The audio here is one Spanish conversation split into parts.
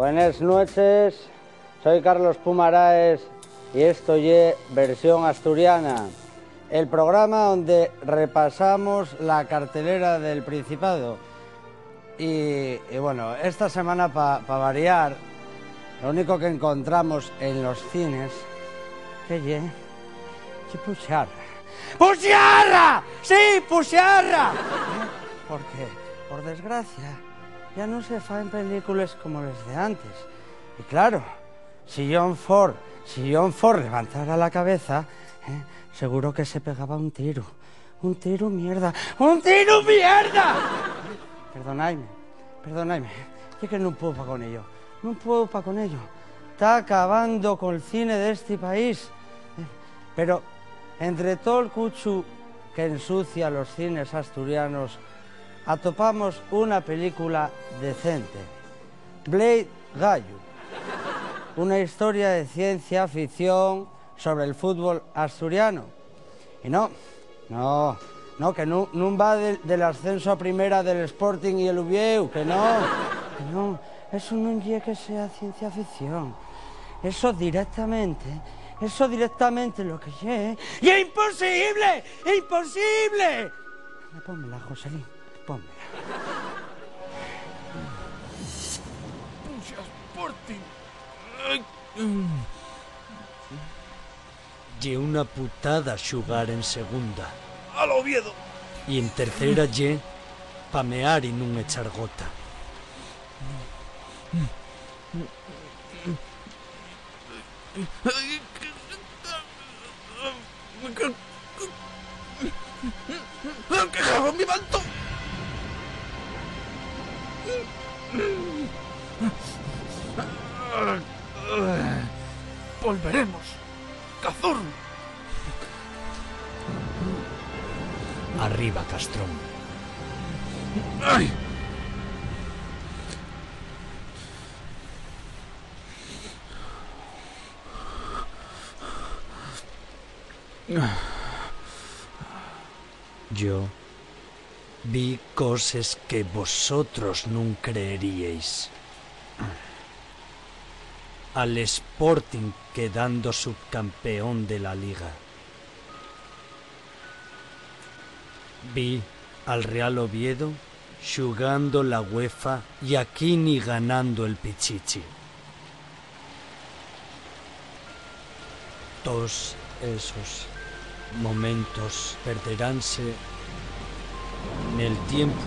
Buenas noches, soy Carlos Pumaraes y esto es Versión Asturiana, el programa donde repasamos la cartelera del Principado. Y bueno, esta semana, para variar, lo único que encontramos en los cines, ¿qué es? ¡Puxiarra! ¡Puxiarra! ¡Sí, puxiarra! Porque, por desgracia, ya no se fan películas como las de antes. Y claro, si John Ford levantara la cabeza, seguro que se pegaba un tiro. Un tiro mierda. ¡Un tiro mierda! Perdonadme, es que no puedo pa' con ello. No puedo pa' con ello. Está acabando con el cine de este país. Pero entre todo el cuchu que ensucia los cines asturianos, atopamos una película decente. Blade Gallo. Una historia de ciencia ficción sobre el fútbol asturiano. Y no, que no va del ascenso a primera del Sporting y el Uvieu, que no, eso no es que sea ciencia ficción. Eso directamente lo que es. ¡Y es imposible! ¡Es imposible! Pónmela, Joselín, pónmela. Sporting. Ye una putada xugar en segunda. ¡Al Oviedo! Y en tercera ye pamear y nun echar gota. ¡Que cago en mi manto! Volveremos, Cazorro. Arriba, Castrón. ¡Ay! Yo vi cosas que vosotros nun creeríais. Al Sporting quedando subcampeón de la Liga. Vi al Real Oviedo xugando la UEFA y aquí ni ganando el Pichichi. Todos esos momentos perderánse en el tiempo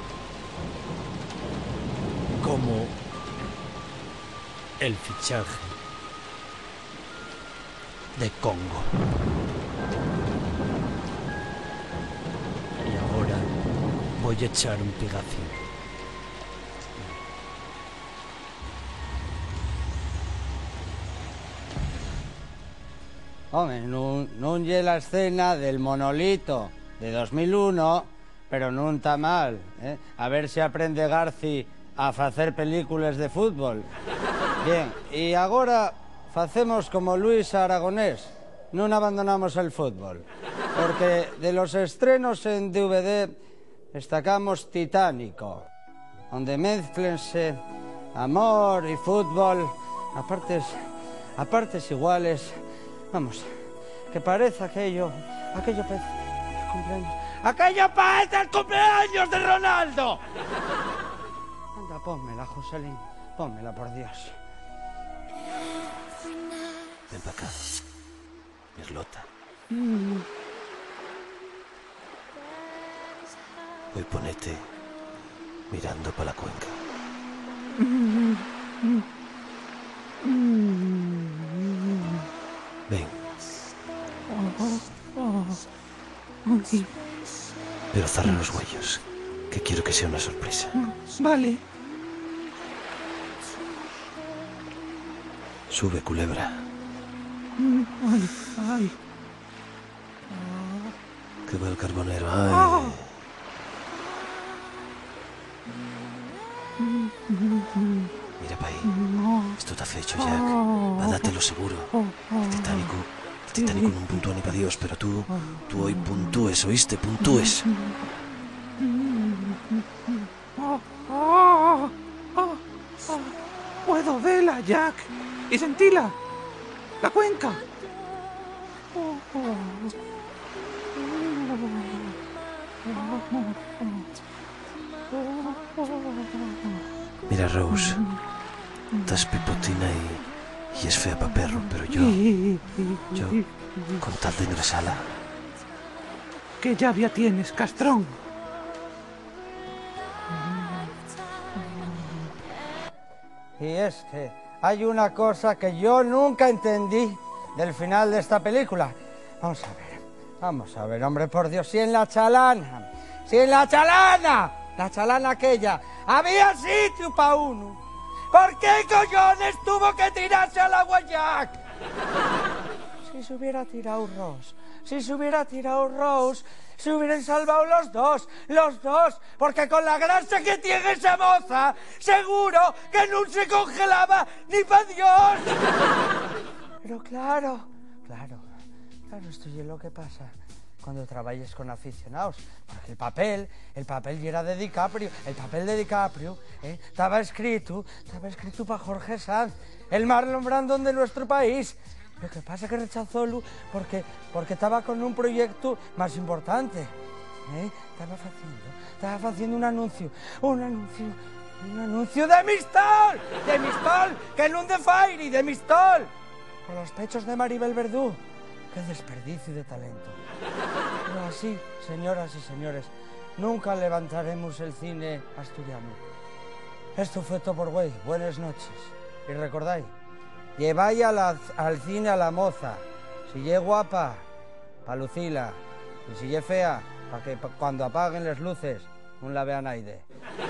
como el fichaje de Congo. Y ahora voy a echar un pigacín. Hombre, non lle la escena del monolito de 2001, pero non está mal, A ver se aprende Garci a facer películas de fútbol. Bien, y agora facemos como Luis Aragonés, non abandonamos el fútbol, porque de los estrenos en DVD destacamos Titánico, donde mezclense amor y fútbol a partes iguales. Vamos, que parece aquello parece el cumpleaños. ¡Aquello parece el cumpleaños de Ronaldo! Anda, pónmela, Joselín, pónmela, por Dios. Ven para acá, Mirlota. Hoy ponete mirando para la cuenca. Ven. Pero cerra los huellos, que quiero que sea una sorpresa. Vale. Sube, culebra. Ay. Que va el carbonero. Ay. Mira para ahí. Esto te hace hecho, Jack. Va, dátelo seguro. El Titánico no puntúa ni para Dios, pero tú hoy puntúes, ¿oíste? Puntúes. Puedo. Guayac y Sentila. La cuenca. Mira, Rose, estás pipotina y es fea pa' perro, pero yo, con tal de ingresarla. ¿Qué llavia tienes, castrón? Y es que hay una cosa que yo nunca entendí del final de esta película. Vamos a ver, hombre, por Dios, si en la chalana, la chalana aquella, había sitio para uno, ¿por qué cojones tuvo que tirarse al agua Jack? Si se hubiera tirado Rose, se hubieran salvado los dos, porque con la grasa que tiene esa moza, seguro que no se congelaba ni para Dios. Pero claro, esto es lo que pasa cuando trabajes con aficionados, porque el papel era de DiCaprio, estaba escrito para Jorge Sanz, el Marlon Brandon de nuestro país. Lo que pasa es que rechazó porque estaba con un proyecto más importante. Estaba haciendo un anuncio de Mistol, que no de Fairy, de Mistol, con los pechos de Maribel Verdú. ¡Qué desperdicio de talento! Pero así, señoras y señores, nunca levantaremos el cine asturiano. Esto fue Topperway. Buenas noches. Y recordáis, lleváis al cine a la moza. Si es guapa, pa' lucila. Y si es fea, para que cuando apaguen las luces, no la vean aire.